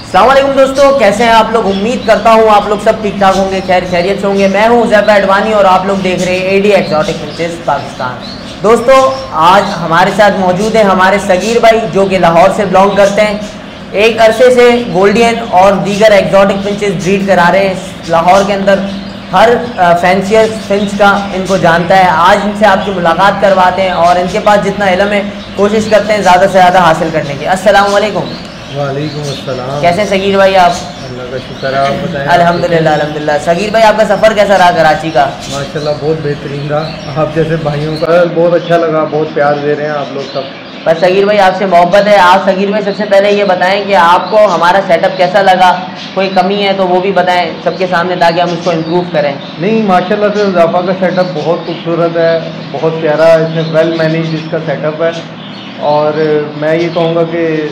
अस्सलाम वालेकुम दोस्तों, कैसे हैं आप लोग। उम्मीद करता हूँ आप लोग सब ठीक ठाक होंगे, खैर खैरियत से होंगे। मैं हूँ हुज़ैफा एडवानी और आप लोग देख रहे हैं एडी एक्सोटिक फिंचेस पाकिस्तान। दोस्तों आज हमारे साथ मौजूद है हमारे सगीर भाई जो कि लाहौर से बिलोंग करते हैं। एक अरसे से गोल्डियन और दीगर एक्सोटिक फिंचेस ब्रीड करा रहे हैं लाहौर के अंदर। हर फैंसियर फिंच का इनको जानता है। आज इनसे आपकी मुलाकात करवाते हैं और इनके पास जितना इल्म है कोशिश करते हैं ज़्यादा से ज़्यादा हासिल करने की। अस्सलाम वालेकुम। वालेकुम अस्सलाम। कैसे सगीर भाई आप? अल्लाह का शुक्र है, आप बताएं। अल्हम्दुलिल्लाह अल्हम्दुलिल्लाह। सगीर भाई आपका सफ़र कैसा रहा कराची का? माशाल्लाह बहुत बेहतरीन रहा। आप जैसे भाइयों का बहुत अच्छा लगा, बहुत प्यार दे रहे हैं आप लोग सब। बस सगीर भाई आपसे मोहब्बत है। आप सगीर भाई सबसे पहले ये बताएं कि आपको हमारा सेटअप कैसा लगा, कोई कमी है तो वो भी बताएं सबके सामने ताकि हम उसको इम्प्रूव करें। नहीं माशाल्लाह से हुज़ैफा का सेटअप बहुत खूबसूरत है, बहुत प्यारा, इसमें वेल मैनेज इसका सेटअप है। और मैं ये कहूँगा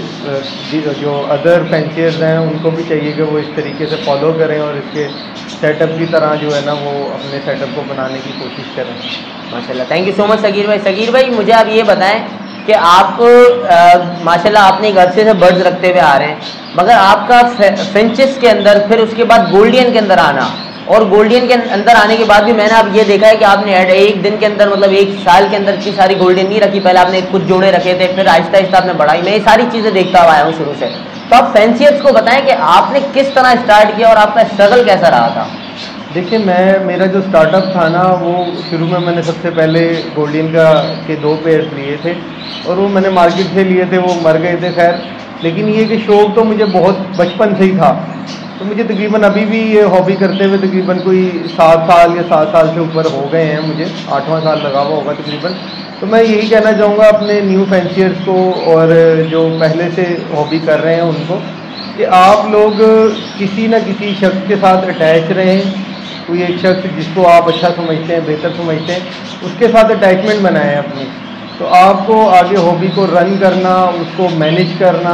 कि जो अदर फैंसियर्स हैं उनको भी चाहिए कि वो इस तरीके से फॉलो करें और इसके सेटअप की तरह जो है ना वो अपने सेटअप को बनाने की कोशिश करें। माशाल्लाह, thank you so much Sagir भाई। सगीर भाई मुझे आप ये बताएं कि आप माशाल्लाह आपने एक अरसे से बर्ड्स रखते हुए आ रहे हैं, मगर आपका फिंचेस के अंदर फिर उसके बाद गोल्डियन के अंदर आना और गोल्डियन के अंदर आने के बाद भी मैंने अब ये देखा है कि आपने एक दिन के अंदर मतलब एक साल के अंदर इतनी सारी गोल्डियन नहीं रखी। पहले आपने कुछ जोड़े रखे थे, फिर आहिस्ता आहिस्ता आपने बढ़ाई। मैं ये सारी चीज़ें देखता हुआ आया हूँ शुरू से। तो आप फैंसियर्स को बताएं कि आपने किस तरह स्टार्ट किया और आपका स्ट्रगल कैसा रहा था। देखिए मेरा जो स्टार्टअप था ना वो शुरू में मैंने सबसे पहले गोल्डियन के 2 पेयर्स लिए थे और वो मैंने मार्केट से लिए थे, वो मर गए थे खैर। लेकिन ये कि शौक़ तो मुझे बहुत बचपन से ही था, तो मुझे तकरीबन अभी भी ये हॉबी करते हुए तकरीबन कोई 7 साल या 7 साल से ऊपर हो गए हैं, मुझे 8वां साल लगा हुआ होगा तकरीबन। तो मैं यही कहना चाहूँगा अपने न्यू फैंसियर्स को और जो पहले से हॉबी कर रहे हैं उनको कि आप लोग किसी न किसी शख्स के साथ अटैच रहें। कोई एक शख्स जिसको आप अच्छा समझते हैं, बेहतर समझते हैं, उसके साथ अटैचमेंट बनाएं अपनी। तो आपको आगे हॉबी को रन करना, उसको मैनेज करना,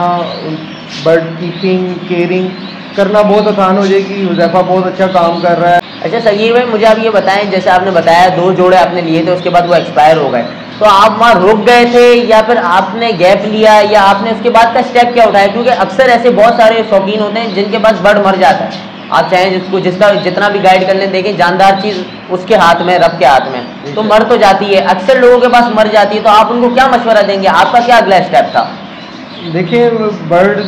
बर्ड कीपिंग केयरिंग करना बहुत आसान हो जाएगी। हुज़ैफा बहुत अच्छा काम कर रहा है। अच्छा सगीर भाई मुझे आप ये बताएं, जैसे आपने बताया 2 जोड़े आपने लिए थे उसके बाद वो एक्सपायर हो गए, तो आप वहाँ रुक गए थे या फिर आपने गैप लिया या आपने उसके बाद का स्टेप क्या उठाया? क्योंकि अक्सर ऐसे बहुत सारे शौकीन होते हैं जिनके पास बर्ड मर जाता है। आप चाहें जिसको जिसका जितना भी गाइड कर लें, देखें जानदार चीज़ उसके हाथ में, रब के हाथ में, तो मर तो जाती है। अक्सर लोगों के पास मर जाती है, तो आप उनको क्या मशवरा देंगे? आपका क्या अगला स्टेप था? देखिए बर्ड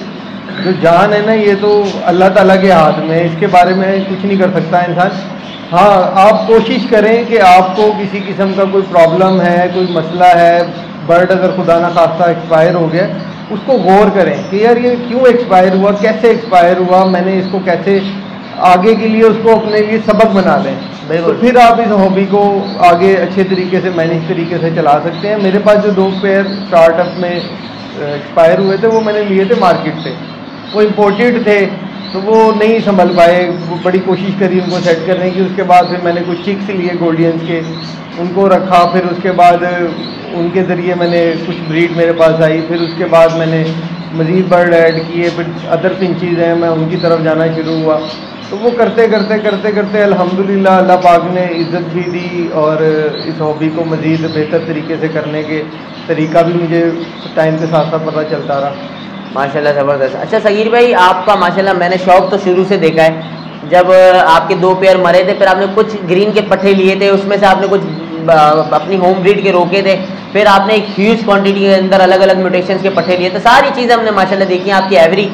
जो जान है ना ये तो अल्लाह ताला के हाथ में है, इसके बारे में कुछ नहीं कर सकता इंसान। हाँ आप कोशिश करें कि आपको किसी किस्म का कोई प्रॉब्लम है, कोई मसला है, बर्ड अगर खुदा ना खास्ता एक्सपायर हो गया, उसको गौर करें कि यार ये क्यों एक्सपायर हुआ, कैसे एक्सपायर हुआ, मैंने इसको कैसे आगे के लिए उसको अपने लिए सबक बना लें। तो फिर आप इस हॉबी को आगे अच्छे तरीके से मैनेज तरीके से चला सकते हैं। मेरे पास जो 2 पेयर स्टार्टअप में एक्सपायर हुए थे वो मैंने लिए थे मार्केट से, वो इम्पोर्टेड थे, तो वो नहीं संभल पाए। वो बड़ी कोशिश करी उनको सेट करने की। उसके बाद फिर मैंने कुछ चिक्स लिए गोल्डियंस के, उनको रखा। फिर उसके बाद उनके ज़रिए मैंने कुछ ब्रीड मेरे पास आई। फिर उसके बाद मैंने मज़ीद बर्ड ऐड किए, फिर अदर फिंचीज़ हैं, मैं उनकी तरफ जाना शुरू हुआ। तो वो करते करते करते करते अल्हम्दुलिल्लाह अल्लाह पाक ने इज़्ज़त भी दी और इस हॉबी को मज़ीद बेहतर तरीके से करने के तरीका भी मुझे टाइम के साथ साथ पता चलता रहा। माशाल्लाह ज़बरदस्त। अच्छा सगीर भाई आपका माशाल्लाह मैंने शौक़ तो शुरू से देखा है। जब आपके 2 पेयर मरे थे फिर आपने कुछ ग्रीन के पट्टे लिए थे, उसमें से आपने कुछ अपनी होम ब्रीड के रोके थे, फिर आपने एक ह्यूज क्वांटिटी के अंदर अलग अलग म्यूटेशंस के पट्टे लिए थे। सारी चीज़ें हमने माशाल्लाह देखी हैं। आपकी एवरी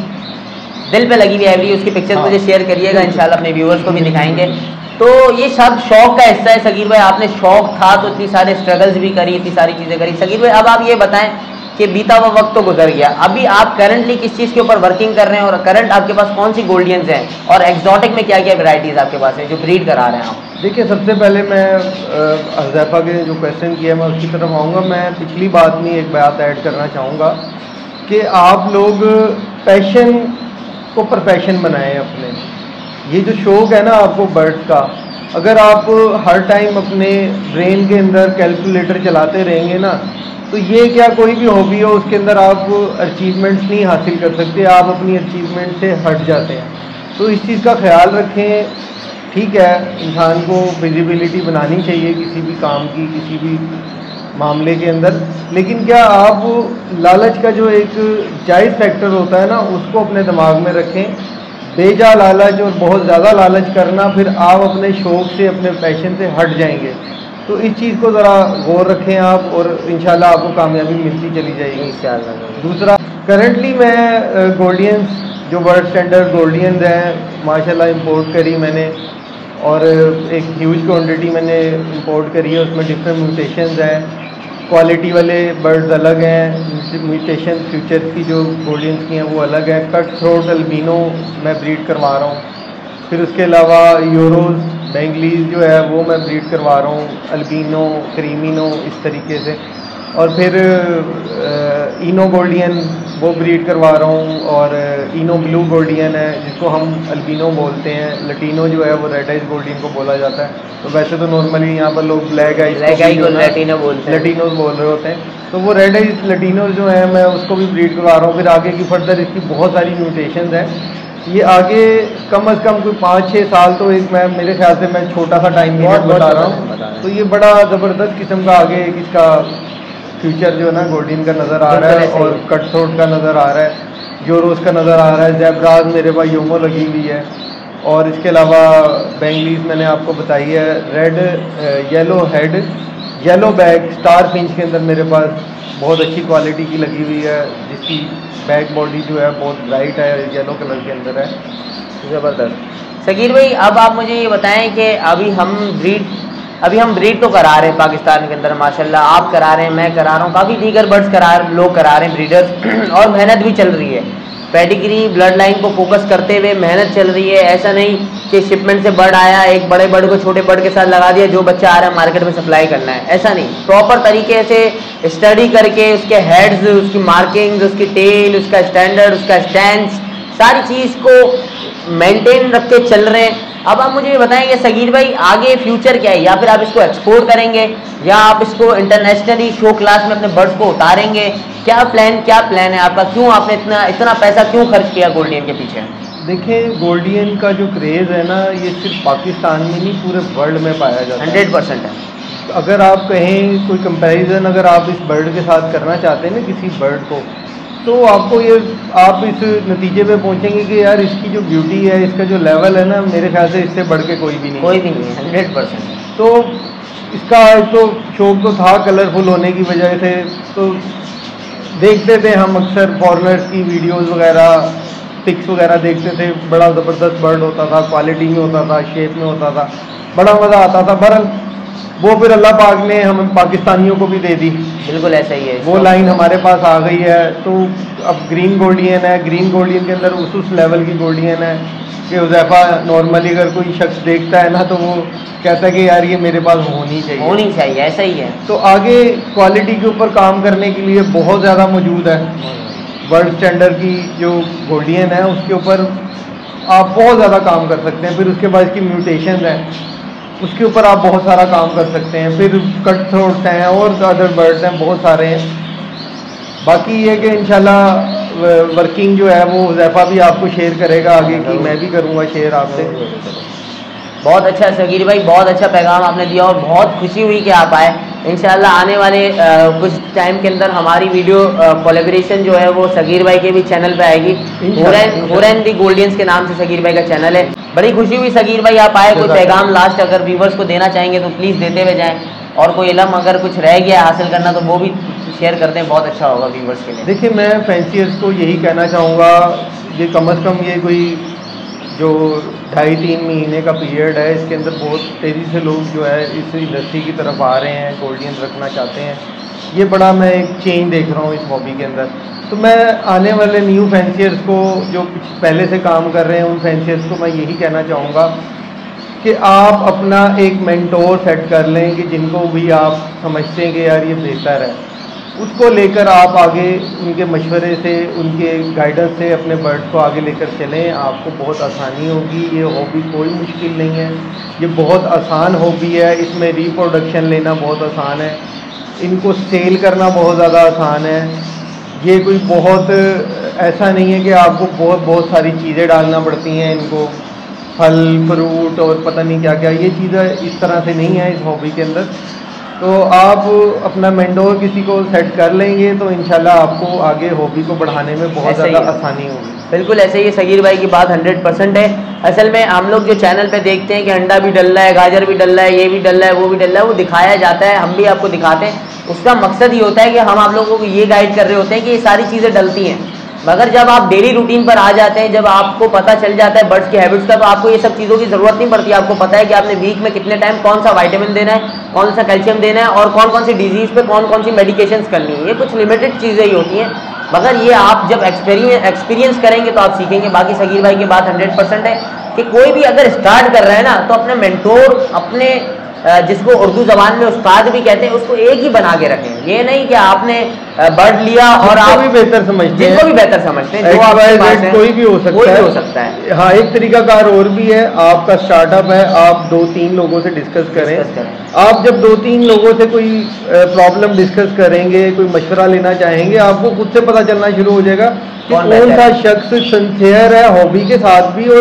दिल पे लगी हुई एवरी, उसकी पिक्चर्स मुझे शेयर करिएगा, इंशाल्लाह अपने व्यूअर्स को भी दिखाएंगे। तो ये सब शौक़ का हिस्सा है सगीर भाई। आपने शौक़ था तो इतनी सारे स्ट्रगल्स भी करी, इतनी सारी चीज़ें करी। सगीर भाई अब आप ये बताएं कि बीता हुआ वक्त तो गुजर गया, अभी आप करंटली किस चीज़ के ऊपर वर्किंग कर रहे हैं और करंट आपके पास कौन सी गोल्डियंस हैं और एक्सोटिक में क्या क्या वैरायटीज़ आपके पास हैं जो ब्रीड करा रहे हैं आप? देखिए सबसे पहले मैं हुज़ैफा के जो क्वेश्चन किया मैं उसकी तरफ आऊँगा। मैं पिछली बात में एक बात ऐड करना चाहूँगा कि आप लोग पैशन को प्रोफेशन बनाएं अपने। ये जो शौक़ है ना आपको बर्ड्स का, अगर आप हर टाइम अपने ब्रेन के अंदर कैलकुलेटर चलाते रहेंगे ना, तो ये क्या कोई भी हॉबी हो उसके अंदर आप अचीवमेंट्स नहीं हासिल कर सकते, आप अपनी अचीवमेंट से हट जाते हैं। तो इस चीज़ का ख्याल रखें। ठीक है इंसान को विजिबिलिटी बनानी चाहिए किसी भी काम की, किसी भी मामले के अंदर। लेकिन क्या आप लालच का जो एक जायज़ फैक्टर होता है ना, उसको अपने दिमाग में रखें। बेजा लालच और बहुत ज़्यादा लालच करना, फिर आप अपने शौक़ से, अपने पैशन से हट जाएंगे। तो इस चीज़ को ज़रा गौर रखें आप, और इंशाल्लाह आपको कामयाबी मिलती चली जाएगी इंशाल्लाह। दूसरा, करंटली मैं गोल्डियंस जो वर्ल्ड स्टैंडर्ड गोल्डियंस हैं माशाल्लाह इंपोर्ट करी मैंने, और एक ह्यूज क्वांटिटी मैंने इंपोर्ट करी है। उसमें डिफरेंट म्यूटेशंस हैं, क्वालिटी वाले बर्ड्स अलग हैं, म्यूटेशन फ्यूचर्स की जो गोल्डियंस की हैं वो अलग है। कट थ्रोट अल्बिनो मैं ब्रीड करवा रहा हूँ। फिर उसके अलावा यूरोज बेंगलीज जो है वो मैं ब्रीड करवा रहा हूँ, अल्बिनो, क्रीमिनो, इस तरीके से। और फिर इनो गोल्डियन वो ब्रीड करवा रहा हूँ, और इनो ब्लू गोल्डियन है जिसको हम अल्बिनो बोलते हैं। लटीनो जो है वो रेड आइज गोल्डियन को बोला जाता है। तो वैसे तो नॉर्मली यहाँ पर लोग ब्लैक आइज को लटीनो बोलते हैं, लटीनोज बोल रहे होते हैं। तो वो रेड आइज लटीनोज जो है मैं उसको भी ब्रीड करवा रहा हूँ। फिर आगे की फर्दर इसकी बहुत सारी म्यूटेशंस हैं। ये आगे कम से कम कोई 5-6 साल तो एक मैं मेरे ख्याल से मैं छोटा सा टाइम बता रहा हूँ। तो ये बड़ा ज़बरदस्त किस्म का आगे इसका फ्यूचर जो है ना गोल्डन का नज़र आ रहा है, और कट थ्रोट का नज़र आ रहा है, यूरोस का नज़र आ रहा है, जैबराज मेरे पास योमो लगी हुई है। और इसके अलावा बेंगलीज मैंने आपको बताई है, red yellow head, yellow back, star finch के अंदर मेरे पास बहुत अच्छी क्वालिटी की लगी हुई है, जिसकी बैक बॉडी जो है बहुत ब्राइट है, येलो कलर के अंदर है। ज़बरदस्त। सगीर भाई, अब आप मुझे ये बताएं कि अभी हम ब्रीड तो करा रहे हैं पाकिस्तान के अंदर माशाल्लाह, आप करा रहे हैं, मैं करा रहा हूँ, काफ़ी दीगर बर्ड्स लोग करा रहे हैं ब्रीडर्स, और मेहनत भी चल रही है। पेडिग्री ब्लड लाइन को फोकस करते हुए मेहनत चल रही है। ऐसा नहीं कि शिपमेंट से बर्ड आया, एक बड़े बर्ड को छोटे बर्ड के साथ लगा दिया, जो बच्चा आ रहा है मार्केट में सप्लाई करना है, ऐसा नहीं। प्रॉपर तरीके से स्टडी करके उसके हेड्स, उसकी मार्किंग्स, उसकी टेल, उसका स्टैंडर्ड, उसका स्टैंड, सारी चीज़ को मेंटेन रख के चल रहे हैं। अब आप मुझे बताएंगे सगीर भाई, आगे फ्यूचर क्या है? या फिर आप इसको एक्सपोर्ट करेंगे, या आप इसको इंटरनेशनली शो क्लास में अपने बर्ड्स को उतारेंगे? क्या प्लान है आपका? क्यों आपने इतना पैसा क्यों खर्च किया गोल्डियन के पीछे? देखिए, गोल्डियन का जो क्रेज़ है ना, ये सिर्फ पाकिस्तान में नहीं पूरे वर्ल्ड में पाया जाता है। 100% है। अगर आप कहें कोई कंपैरिजन अगर आप इस बर्ड के साथ करना चाहते हैं ना, किसी बर्ड को, तो आपको आप इस नतीजे पे पहुंचेंगे कि यार इसकी जो ब्यूटी है, इसका जो लेवल है ना, मेरे ख्याल से इससे बढ़ के कोई भी नहीं है। 100%। तो इसका तो शौक तो था कलरफुल होने की वजह से, तो देखते थे हम अक्सर फॉरेनर्स की वीडियोस वगैरह, पिक्स वगैरह देखते थे। बड़ा ज़बरदस्त बर्ड होता था, क्वालिटी में होता था, शेप में होता था, बड़ा मज़ा आता था। बहरहाल वो फिर अल्लाह पाक ने हम पाकिस्तानियों को भी दे दी। बिल्कुल ऐसा ही है, वो लाइन हमारे पास आ गई है। तो अब ग्रीन गोल्डियन है, ग्रीन गोल्डियन के अंदर उस लेवल की गोल्डियन है कि हुज़ैफा नॉर्मली अगर कोई शख्स देखता है ना, तो वो कहता है कि यार ये मेरे पास होनी चाहिए, ऐसा ही है। तो आगे क्वालिटी के ऊपर काम करने के लिए बहुत ज़्यादा मौजूद है। वर्ल्ड स्टैंडर्ड की जो गोल्डियन है उसके ऊपर आप बहुत ज़्यादा काम कर सकते हैं। फिर उसके बाद इसकी म्यूटेशन है, उसके ऊपर आप बहुत सारा काम कर सकते हैं। फिर कट थ्रोट्स हैं और अदर बर्ड्स हैं, बहुत सारे हैं। बाकी ये कि इंशाल्लाह वर्किंग जो है वो हुज़ैफा भी आपको शेयर करेगा आगे की, मैं भी करूँगा शेयर आपसे। बहुत अच्छा सगीर भाई, बहुत अच्छा पैगाम आपने दिया, और बहुत खुशी हुई कि आप आए। इंशाल्लाह आने वाले कुछ टाइम के अंदर हमारी वीडियो कोलैबोरेशन जो है वो सगीर भाई के भी चैनल पे आएगी। हुरैन दी गोल्डियंस के नाम से सगीर भाई का चैनल है। बड़ी खुशी हुई सगीर भाई आप आए। कोई पैगाम लास्ट अगर व्यूवर्स को देना चाहेंगे तो प्लीज़ देते हुए जाएँ, और कोई इल्म अगर कुछ रह गया हासिल करना तो वो भी शेयर करते हैं, बहुत अच्छा होगा व्यूवर्स के लिए। देखिए, मैं फैंसियर्स को यही कहना चाहूँगा, ये कम से कम ये कोई जो 2.5-3 महीने का पीरियड है, इसके अंदर बहुत तेज़ी से लोग जो है इस इंडस्ट्री की तरफ आ रहे हैं, गोल्डियन रखना चाहते हैं। ये बड़ा मैं एक चेंज देख रहा हूँ इस हॉबी के अंदर। तो मैं आने वाले न्यू फैंसियर्स को जो पहले से काम कर रहे हैं, उन फैंसियर्स को मैं यही कहना चाहूँगा कि आप अपना एक मेंटोर सेट कर लें कि जिनको भी आप समझते हैं कि यार ये बेहतर है, उसको लेकर आप आगे उनके मशवरे से, उनके गाइडेंस से अपने बर्ड्स को आगे लेकर चलें। आपको बहुत आसानी होगी। ये हॉबी कोई मुश्किल नहीं है, ये बहुत आसान हॉबी है। इसमें रिप्रोडक्शन लेना बहुत आसान है, इनको सेल करना बहुत ज़्यादा आसान है। ये कोई बहुत ऐसा नहीं है कि आपको बहुत सारी चीज़ें डालना पड़ती हैं इनको, फल फ्रूट और पता नहीं क्या क्या, ये चीज़ें इस तरह से नहीं है इस हॉबी के अंदर। तो आप अपना मेंटोर किसी को सेट कर लेंगे तो इंशाल्लाह आपको आगे हॉबी को बढ़ाने में बहुत ज़्यादा आसानी होगी। बिल्कुल ऐसे ही सगीर भाई की बात 100% है। असल में हम लोग जो चैनल पे देखते हैं कि अंडा भी डल रहा है, गाजर भी डल रहा है, ये भी डल रहा है, वो भी डल रहा है, वो दिखाया जाता है, हम भी आपको दिखाते हैं। उसका मकसद ये होता है कि हम आप लोगों को ये गाइड कर रहे होते हैं कि ये सारी चीज़ें डलती हैं, मगर जब आप डेली रूटीन पर आ जाते हैं, जब आपको पता चल जाता है बर्ड्स की हैबिट्स का, तो आपको ये सब चीज़ों की ज़रूरत नहीं पड़ती। आपको पता है कि आपने वीक में कितने टाइम कौन सा विटामिन देना है, कौन सा कैल्शियम देना है और कौन कौन सी डिजीज़ पे कौन कौन सी मेडिकेशंस करनी है। ये कुछ लिमिटेड चीज़ें ही होती हैं, मगर ये आप जब एक्सपीरियंस करेंगे तो आप सीखेंगे। बाकी सगीर भाई की बात 100% है कि कोई भी अगर स्टार्ट कर रहा है ना, तो अपने मेंटोर, अपने जिसको उर्दू ज़बान में उस्ताद भी कहते हैं, उसको एक ही बना के रखें। ये नहीं कि आपने बर्ड लिया और आप भी बेहतर समझते हैं, जिसको भी बेहतर समझते हैं, जो आपके पास है, कोई भी हो सकता है। हाँ, एक तरीकाकार और भी है, आपका स्टार्टअप है, आप 2-3 लोगों से डिस्कस करें। आप जब 2-3 लोगों से कोई प्रॉब्लम डिस्कस करेंगे, कोई मशवरा लेना चाहेंगे, आपको खुद से पता चलना शुरू हो जाएगा कि कौन सा शख्स सिंसियर है हॉबी के साथ भी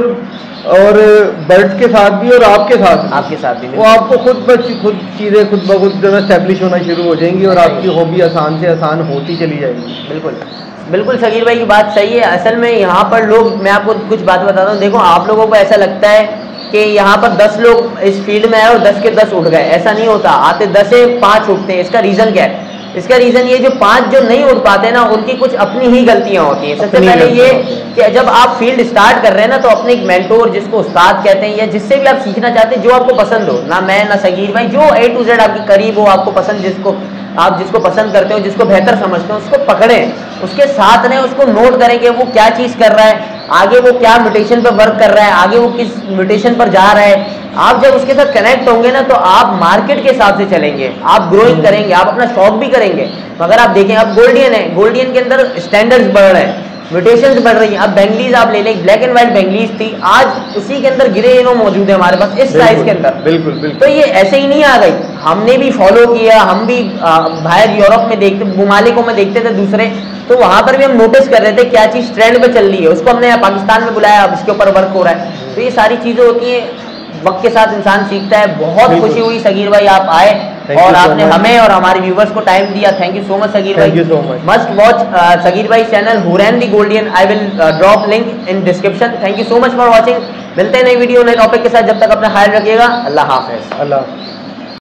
और बर्ड्स के साथ भी और आपके साथ भी। वो आपको खुद चीज़ें खुद ब खुद जो है एस्टेब्लिश होना शुरू हो जाएंगी और आपकी हॉबी आसान से आसान होती चली जाएगी। बिल्कुल बिल्कुल सगीर भाई की बात सही है। असल में यहाँ पर लोग, मैं आपको कुछ बात बताता हूँ। देखो, आप लोगों को ऐसा लगता है कि यहाँ पर 10 लोग इस फील्ड में आए और 10 के 10 उठ गए, ऐसा नहीं होता। आते 10 से 5 उठते हैं। इसका रीज़न क्या है? इसका रीज़न ये, जो 5 जो नहीं उठ पाते ना, उनकी कुछ अपनी ही गलतियां होती हैं। सबसे पहले ये कि जब आप फील्ड स्टार्ट कर रहे हैं ना, तो अपने एक मेंटोर, जिसको उस्ताद कहते हैं, या जिससे भी आप सीखना चाहते हैं, जो आपको पसंद हो, ना मैं ना सगीर भाई, जो A to Z आपकी करीब हो, आपको पसंद, जिसको पसंद करते हो, जिसको बेहतर समझते हो, उसको पकड़ें, उसके साथ रहें, उसको नोट करें कि वो क्या चीज़ कर रहा है, आगे वो क्या म्यूटेशन पर वर्क कर रहा है, आगे वो किस म्यूटेशन पर जा रहा है। आप जब उसके साथ कनेक्ट होंगे ना, तो आप मार्केट के हिसाब से चलेंगे, आप ग्रोइंग करेंगे, आप अपना शौक भी करेंगे। मगर आप देखें, अब गोल्डियन है, गोल्डियन के अंदर स्टैंडर्ड्स बढ़ रहे हैं, म्यूटेशंस बढ़ रही हैं। अब बेंगलीज आप ले लें, ब्लैक एंड व्हाइट बेंगलीज थी, आज उसी के अंदर गिरे इनो मौजूद है हमारे पास, इस साइज के अंदर। बिल्कुल। तो ये ऐसे ही नहीं आ गई, हमने भी फॉलो किया। हम भी बाहर यूरोप में देखते, ममालिकों में देखते थे दूसरे, तो वहां पर भी हम नोटिस कर रहे थे क्या चीज़ ट्रेंड पे चल रही है, उसको हमने यहाँ पाकिस्तान में बुलाया, अब इसके ऊपर वर्क हो रहा है। तो ये सारी चीज़ें होती हैं, वक्त के साथ इंसान सीखता है। बहुत खुशी हुई सगीर भाई आप आए और आपने हमें और हमारे व्यूवर्स को टाइम दिया। Thank you so much Sagir भाई। मस्ट वॉच सगीर भाई channel Hurain the Gouldian. I will drop link in description. Thank you so much for watching. मिलते हैं नई वीडियो नए टॉपिक के साथ। जब तक अपना ख्याल रखिएगा। अल्लाह हाफिज। अल्लाह।